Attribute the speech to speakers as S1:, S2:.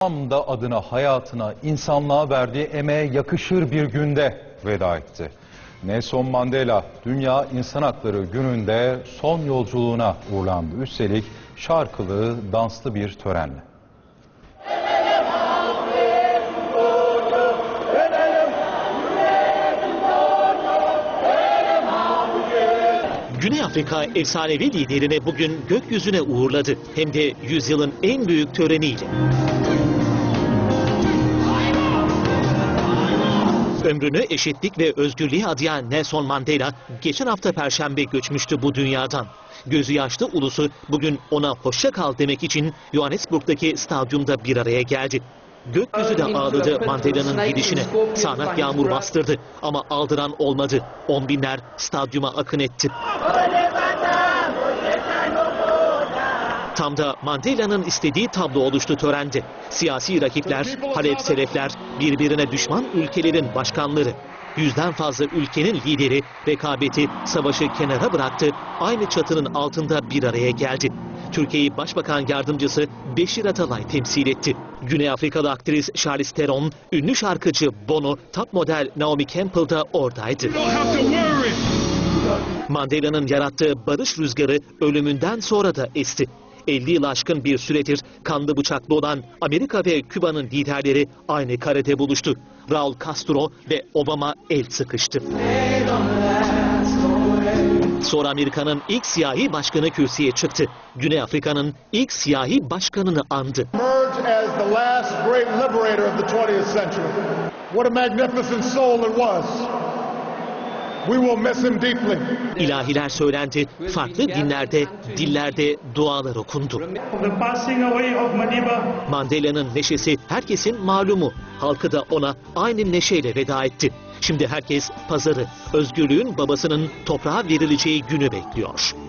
S1: Tam da adına, hayatına, insanlığa verdiği emeğe yakışır bir günde veda etti. Nelson Mandela, Dünya İnsan Hakları Günü'nde son yolculuğuna uğurlandı. Üstelik şarkılı, danslı bir törenle.
S2: Güney Afrika efsanevi liderini bugün gökyüzüne uğurladı. Hem de yüzyılın en büyük töreniyle. Ömrünü eşitlik ve özgürlüğe adayan Nelson Mandela geçen hafta Perşembe göçmüştü bu dünyadan. Gözü yaşlı ulusu bugün ona hoşça kal demek için Johannesburg'daki stadyumda bir araya geldi. Gökyüzü de ağladı Mandela'nın gidişine. Sağanak yağmur bastırdı ama aldıran olmadı. On binler stadyuma akın etti. Tam da Mandela'nın istediği tablo oluştu törende. Siyasi rakipler, halefselefler, birbirine düşman ülkelerin başkanları. Yüzden fazla ülkenin lideri rekabeti, savaşı kenara bıraktı, aynı çatının altında bir araya geldi. Türkiye'yi Başbakan Yardımcısı Beşir Atalay temsil etti. Güney Afrikalı aktris Charlize Theron, ünlü şarkıcı Bono, top model Naomi Campbell da oradaydı. Mandela'nın yarattığı barış rüzgarı ölümünden sonra da esti. 50 yıl aşkın bir süredir kanlı bıçaklı olan Amerika ve Küba'nın liderleri aynı karede buluştu. Raul Castro ve Obama el sıkıştı. Sonra Amerika'nın ilk siyahi başkanı kürsüye çıktı. Güney Afrika'nın ilk siyahi başkanını andı. İlahiler söylendi, farklı dinlerde, dillerde dualar okundu. Mandela'nın neşesi herkesin malumu. Halkı da ona aynı neşeyle veda etti. Şimdi herkes pazarı, özgürlüğün babasının toprağa verileceği günü bekliyor.